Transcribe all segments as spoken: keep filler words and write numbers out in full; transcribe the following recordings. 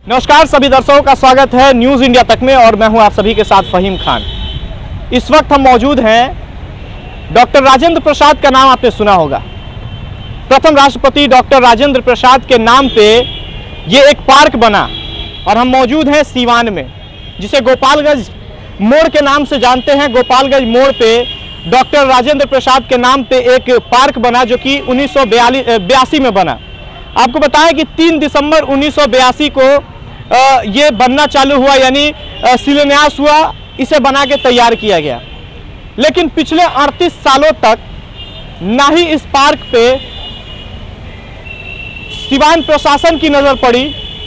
नमस्कार सभी दर्शकों का स्वागत है न्यूज़ इंडिया तक में और मैं हूं आप सभी के साथ फहीम खान। इस वक्त हम मौजूद हैं, डॉक्टर राजेंद्र प्रसाद का नाम आपने सुना होगा। प्रथम राष्ट्रपति डॉक्टर राजेंद्र प्रसाद के नाम पे ये एक पार्क बना और हम मौजूद हैं सीवान में, जिसे गोपालगंज मोड़ के नाम से जानते हैं। गोपालगंज मोड़ पे डॉक्टर राजेंद्र प्रसाद के नाम पे एक पार्क बना जो कि उन्नीस सौ बयासी में बना। आपको बताएं कि तीन दिसंबर उन्नीस सौ बयासी को ये बनना चालू हुआ, यानी शिलान्यास हुआ, इसे बना के तैयार किया गया। लेकिन पिछले अड़तीस सालों तक ना ही इस पार्क पे सीवान प्रशासन की नज़र पड़ी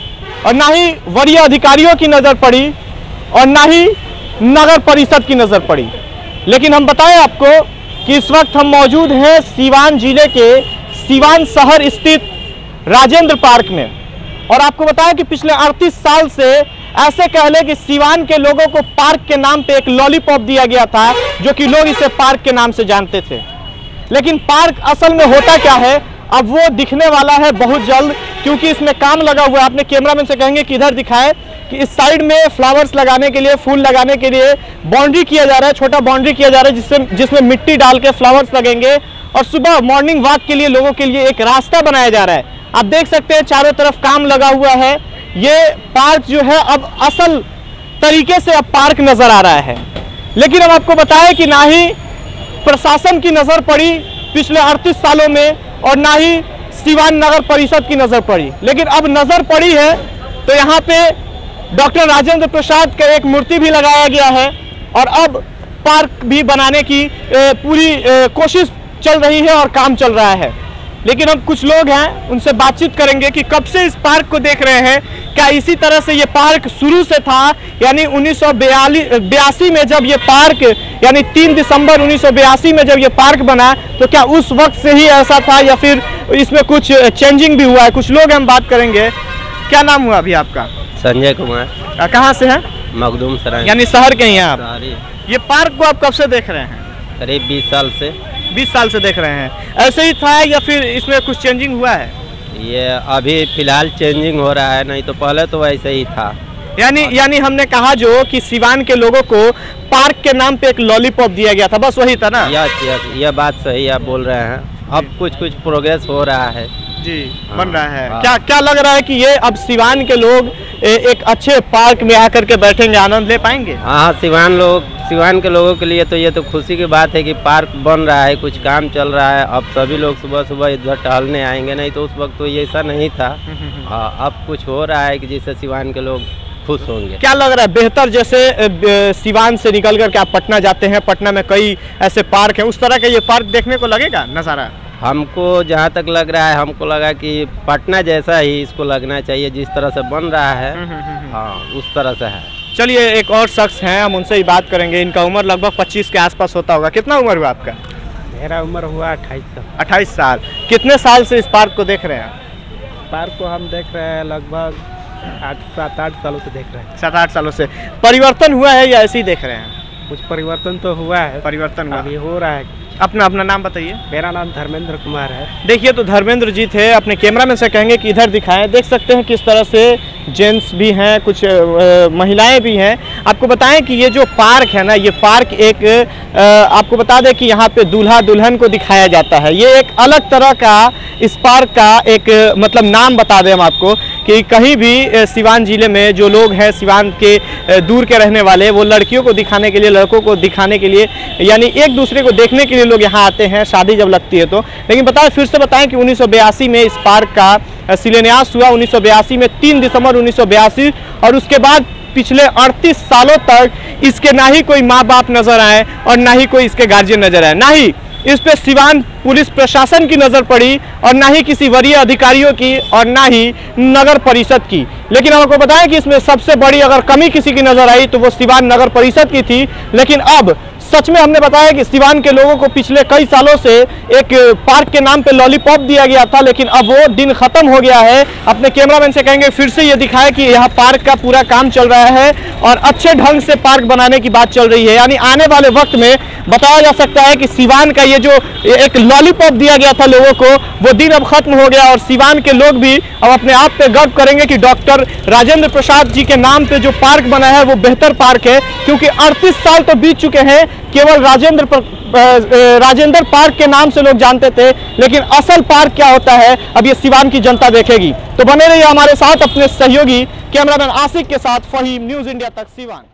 और ना ही वरीय अधिकारियों की नज़र पड़ी और ना ही नगर परिषद की नज़र पड़ी। लेकिन हम बताएं आपको कि इस वक्त हम मौजूद हैं सीवान जिले के सीवान शहर स्थित राजेंद्र पार्क में और आपको बताया कि पिछले अड़तीस साल से ऐसे कह ले कि सीवान के लोगों को पार्क के नाम पे एक लॉलीपॉप दिया गया था, जो कि लोग इसे पार्क के नाम से जानते थे। लेकिन पार्क असल में होता क्या है, अब वो दिखने वाला है बहुत जल्द, क्योंकि इसमें काम लगा हुआ है। अपने कैमरामैन से कहेंगे कि इधर दिखाए कि इस साइड में फ्लावर्स लगाने के लिए, फूल लगाने के लिए बाउंड्री किया जा रहा है, छोटा बाउंड्री किया जा रहा है, जिससे जिसमें मिट्टी डाल के फ्लावर्स लगेंगे और सुबह मॉर्निंग वॉक के लिए लोगों के लिए एक रास्ता बनाया जा रहा है। आप देख सकते हैं चारों तरफ काम लगा हुआ है। ये पार्क जो है अब असल तरीके से अब पार्क नजर आ रहा है। लेकिन अब आपको बताएं कि ना ही प्रशासन की नजर पड़ी पिछले अड़तीस सालों में और ना ही सीवान नगर परिषद की नजर पड़ी। लेकिन अब नजर पड़ी है तो यहाँ पे डॉक्टर राजेंद्र प्रसाद का एक मूर्ति भी लगाया गया है और अब पार्क भी बनाने की पूरी कोशिश चल रही है और काम चल रहा है। लेकिन हम कुछ लोग हैं, उनसे बातचीत करेंगे कि कब से इस पार्क को देख रहे हैं, क्या इसी तरह से ये पार्क शुरू से था, यानी उन्नीस सौ बयासी में जब ये पार्क, यानी तीन दिसंबर उन्नीस सौ बयासी में जब ये पार्क बना, तो क्या उस वक्त से ही ऐसा था या फिर इसमें कुछ चेंजिंग भी हुआ है। कुछ लोग हम बात करेंगे। क्या नाम हुआ अभी आपका? संजय कुमार। कहाँ से है? मखदूम सराय, यानी शहर के ही हैं आप। ये पार्क को आप कब से देख रहे हैं? करीब बीस साल से। बीस साल से देख रहे हैं। ऐसे ही था या फिर इसमें कुछ चेंजिंग हुआ है? ये अभी फिलहाल चेंजिंग हो रहा है, नहीं तो पहले तो वैसे ही था। यानी यानी हमने कहा जो कि सीवान के लोगों को पार्क के नाम पे एक लॉलीपॉप दिया गया था, बस वही था ना? यस यस, यह बात सही आप बोल रहे हैं। अब कुछ कुछ प्रोग्रेस हो रहा है जी, बन रहा है। क्या क्या लग रहा है कि ये अब सीवान के लोग एक अच्छे पार्क में आकर के बैठेंगे, आनंद ले पाएंगे? हाँ, सीवान लोग सीवान के लोगों के लिए तो ये तो खुशी की बात है कि पार्क बन रहा है, कुछ काम चल रहा है। अब सभी लोग सुबह सुबह इधर टहलने आएंगे, नहीं तो उस वक्त तो ये ऐसा नहीं था। हाँ, अब कुछ हो रहा है कि जिससे सीवान के लोग खुश होंगे। क्या लग रहा है बेहतर, जैसे सीवान से निकल कर के आप पटना जाते हैं, पटना में कई ऐसे पार्क हैं, उस तरह का ये पार्क देखने को लगेगा नज़ारा? हमको जहाँ तक लग रहा है, हमको लगा कि पटना जैसा ही इसको लगना चाहिए, जिस तरह से बन रहा है। हाँ, उस तरह से है। चलिए, एक और शख्स हैं, हम उनसे ही बात करेंगे। इनका उम्र लगभग पच्चीस के आसपास होता होगा। कितना उम्र हुआ आपका? मेरा उम्र हुआ अट्ठाईस साल। अट्ठाईस साल। कितने साल से इस पार्क को देख रहे हैं? पार्क को हम देख रहे हैं लगभग आठ सात आठ सालों से देख रहे हैं। सात आठ सालों से। परिवर्तन हुआ है या ऐसे ही देख रहे हैं? कुछ परिवर्तन तो हुआ है। परिवर्तन हुआ, अभी हो रहा है। अपना अपना नाम बताइए। मेरा नाम धर्मेंद्र कुमार है। देखिए, तो धर्मेंद्र जी थे। अपने कैमरामैन से कहेंगे कि इधर दिखाएं। देख सकते हैं किस तरह से जेंट्स भी हैं, कुछ आ, महिलाएं भी हैं। आपको बताएं कि ये जो पार्क है ना, ये पार्क एक आ, आपको बता दें कि यहाँ पे दूल्हा दुल्हन को दिखाया जाता है। ये एक अलग तरह का इस पार्क का एक मतलब नाम बता दें हम आपको कि कहीं भी सीवान जिले में जो लोग हैं, सीवान के दूर के रहने वाले, वो लड़कियों को दिखाने के लिए, लड़कों को दिखाने के लिए, यानी एक दूसरे को देखने के लिए लोग यहाँ आते हैं, शादी जब लगती है तो। लेकिन बताएं, फिर से बताएं कि उन्नीस सौ बयासी में इस पार्क का शिलान्यास हुआ, उन्नीस सौ बयासी में तीन दिसंबर उन्नीस सौ बयासी, और उसके बाद पिछले अड़तीस सालों तक इसके ना ही कोई माँ बाप नजर आए और ना ही कोई इसके गार्जियन नजर आए, ना ही इस पे सीवान पुलिस प्रशासन की नज़र पड़ी और ना ही किसी वरीय अधिकारियों की और ना ही नगर परिषद की। लेकिन आपको बताएं कि इसमें सबसे बड़ी अगर कमी किसी की नज़र आई तो वो सीवान नगर परिषद की थी। लेकिन अब सच में हमने बताया कि सिवान के लोगों को पिछले कई सालों से एक पार्क के नाम पे लॉलीपॉप दिया गया था, लेकिन अब वो दिन खत्म हो गया है। अपने कैमरामैन से कहेंगे फिर से ये दिखाए कि यहाँ पार्क का पूरा काम चल रहा है और अच्छे ढंग से पार्क बनाने की बात चल रही है। यानी आने वाले वक्त में बताया जा सकता है कि सिवान का ये जो एक लॉलीपॉप दिया गया था लोगों को, वो दिन अब खत्म हो गया और सिवान के लोग भी अब अपने आप पे गर्व करेंगे कि डॉक्टर राजेंद्र प्रसाद जी के नाम पे जो पार्क बना है वो बेहतर पार्क है। क्योंकि अड़तीस साल तो बीत चुके हैं, केवल राजेंद्र राजेंद्र पार्क के नाम से लोग जानते थे, लेकिन असल पार्क क्या होता है अब ये सिवान की जनता देखेगी। तो बने रहिए हमारे साथ, अपने सहयोगी कैमरामैन आसिक के साथ। फहीम, न्यूज़ इंडिया तक, सिवान।